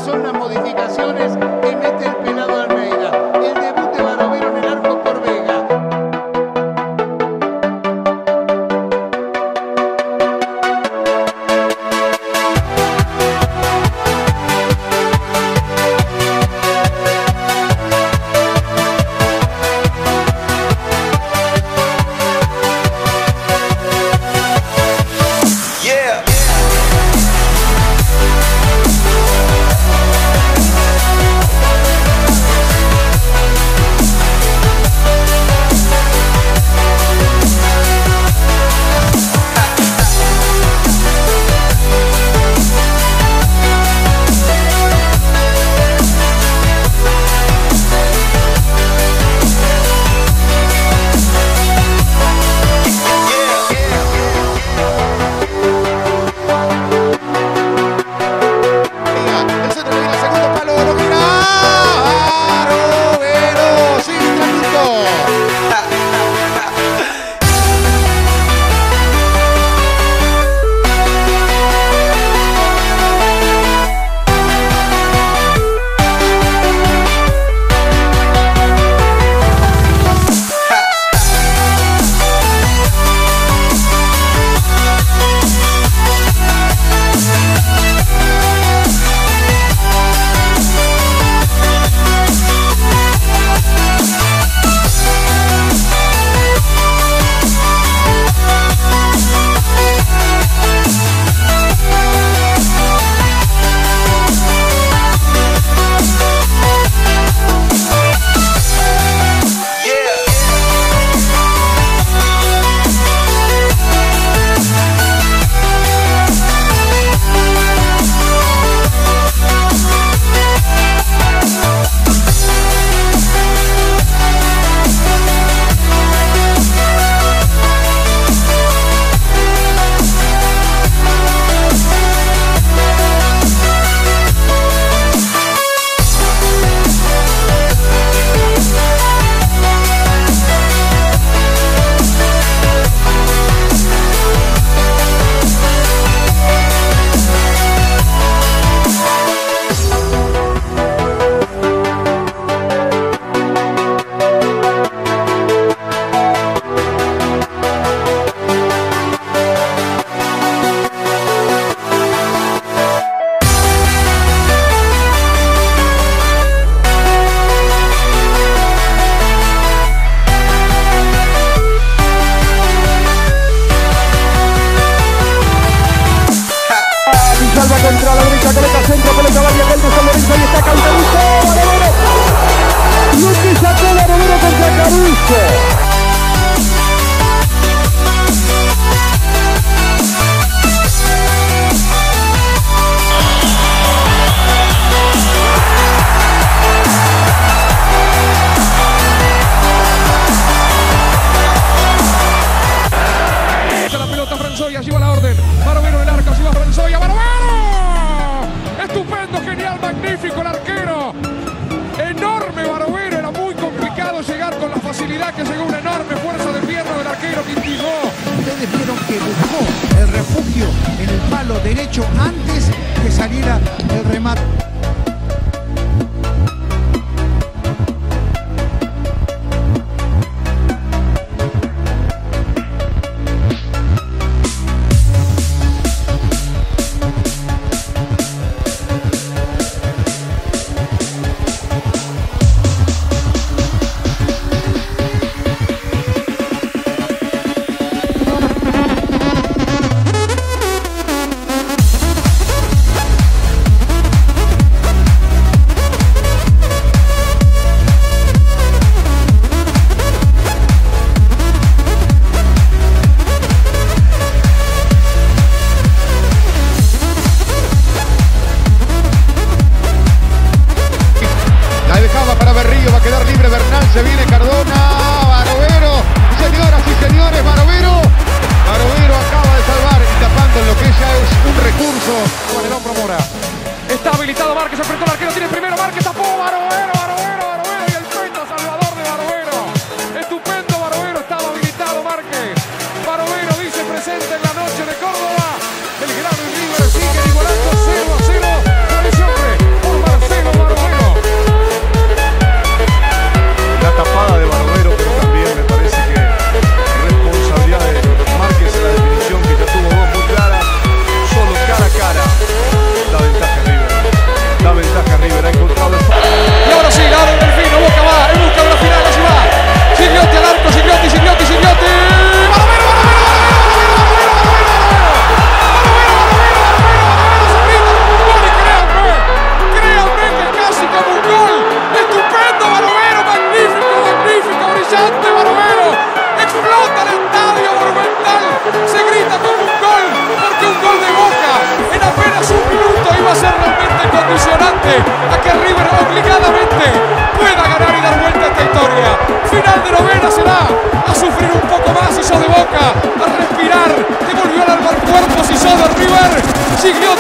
son las modificaciones que mete el pelado Almeida. El debut de Barovero en el arco por Vega. Salva contra la derecha, coleta centro, pelota varia, gol de San Lorenzo y está Caruso. Barovero. Lo que sacó Barovero contra Caruso. La pelota Franzoya, lleva la orden. Barovero en el arco, lleva Franzoya. ¡Barovero! Estupendo, genial, magnífico el arquero. Enorme Barovero, era muy complicado llegar con la facilidad que llegó, una enorme fuerza de pierna del arquero Quintijó. Ustedes vieron que buscó el refugio en el palo derecho antes que saliera el remate. Siguió